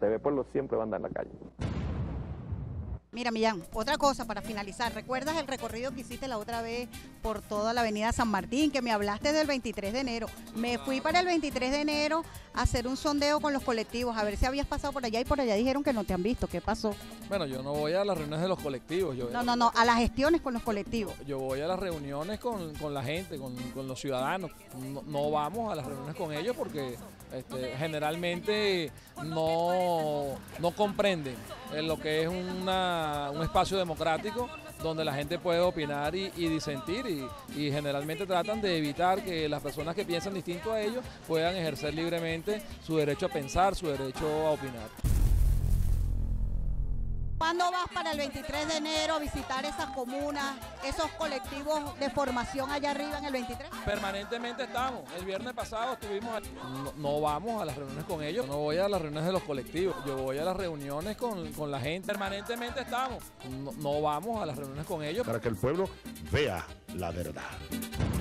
TV Pueblo siempre va a andar en la calle. Mira, Millán, otra cosa para finalizar. ¿Recuerdas el recorrido que hiciste la otra vez por toda la avenida San Martín, que me hablaste del 23 de enero? Me fui para el 23 de enero a hacer un sondeo con los colectivos, a ver si habías pasado por allá, y por allá dijeron que no te han visto. ¿Qué pasó? Bueno, yo no voy a las reuniones de los colectivos. No, a las gestiones con los colectivos. Yo voy a las reuniones con la gente, con los ciudadanos. No vamos a las reuniones con ellos porque generalmente no comprenden lo que es un espacio democrático donde la gente puede opinar y disentir y generalmente tratan de evitar que las personas que piensan distinto a ellos puedan ejercer libremente su derecho a pensar, su derecho a opinar. ¿Cuándo vas para el 23 de enero a visitar esas comunas, esos colectivos de formación allá arriba en el 23? Permanentemente estamos. El viernes pasado estuvimos aquí. No vamos a las reuniones con ellos. No voy a las reuniones de los colectivos. Yo voy a las reuniones con la gente. Permanentemente estamos. No vamos a las reuniones con ellos. Para que el pueblo vea la verdad.